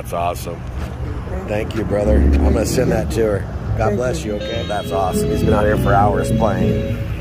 That's awesome. Thank you, brother. I'm going to send that to her. God bless you, okay? That's awesome. He's been out here for hours playing.